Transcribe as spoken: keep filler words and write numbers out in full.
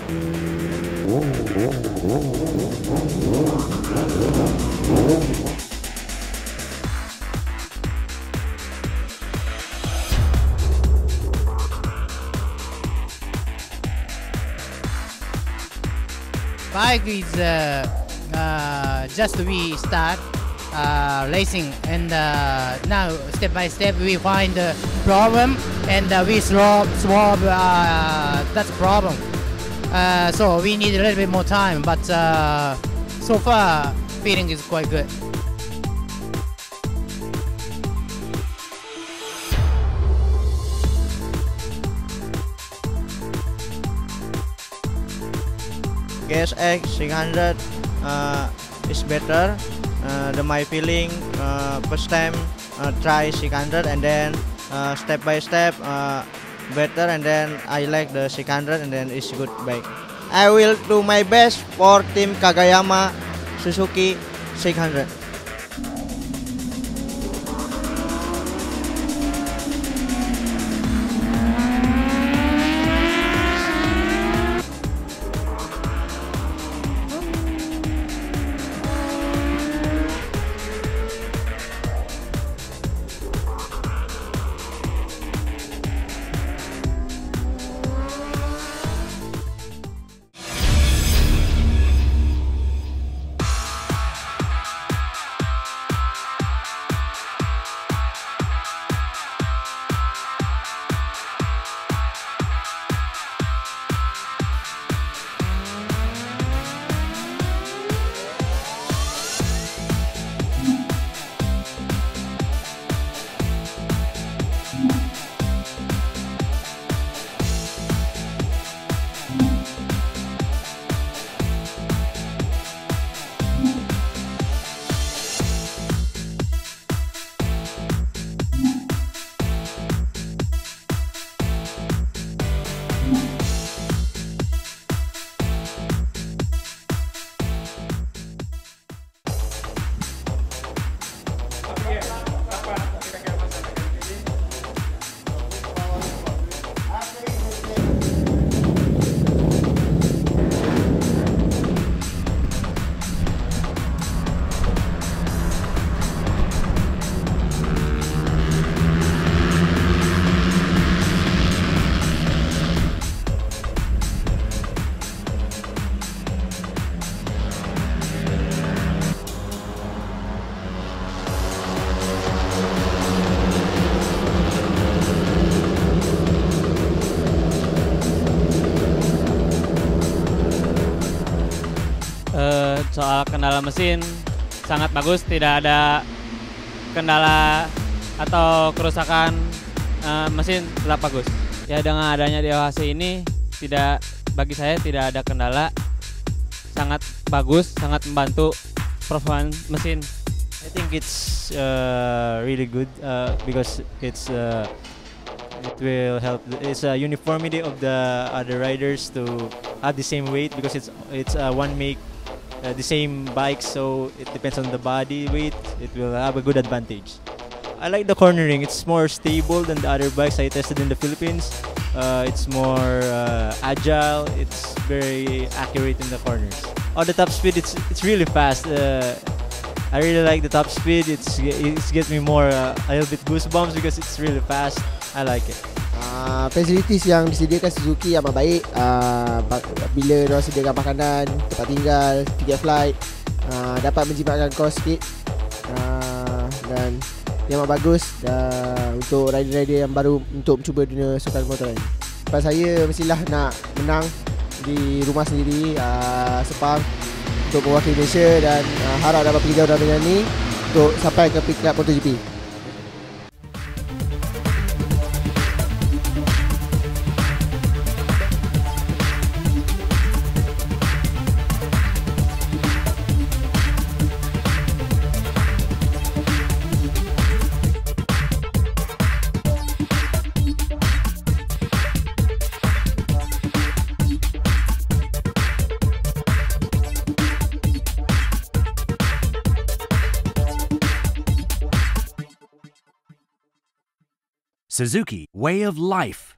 Bike is uh, uh, just we start uh, racing, and uh, now step by step we find the problem, and uh, we solve solve uh, that problem. Uh, so we need a little bit more time, but uh, so far feeling is quite good. K S X six hundred uh, is better. Uh, the my feeling uh, first time uh, try six hundred, and then uh, step by step uh, better, and then I like the six hundred, and then it's good bike. I will do my best for Team Kagayama Suzuki six hundred. Uh, soal kendala mesin sangat bagus, tidak ada kendala atau kerusakan uh, mesin tetap bagus. Ya, dengan adanya D O H C ini tidak, bagi saya tidak ada kendala, sangat bagus, sangat membantu performance mesin. I think it's uh, really good uh, because it's uh, it will help. It's a uniformity of the other riders to have the same weight, because it's it's uh, one make. Uh, the same bike, so it depends on the body weight. It will have a good advantage. I like the cornering. It's more stable than the other bikes I tested in the Philippines. Uh, it's more uh, agile. It's very accurate in the corners. On the top speed, it's it's really fast. Uh, I really like the top speed. It's it's gets me more uh, a little bit goosebumps because it's really fast. I like it. Uh, facilities yang disediakan Suzuki amat baik. Uh, bila diorang sediakan makanan, tempat tinggal, tiket flight, uh, dapat menjimatkan kos sikit, uh, dan yang amat bagus uh, untuk rider-rider yang baru untuk mencuba dunia sukan motoran. Sebab saya mestilah nak menang di rumah sendiri, uh, Sepang, untuk mewakili Malaysia, dan uh, harap dapat pergi jauh dengan ni untuk sampai ke peringkat MotoGP. Suzuki Way of Life.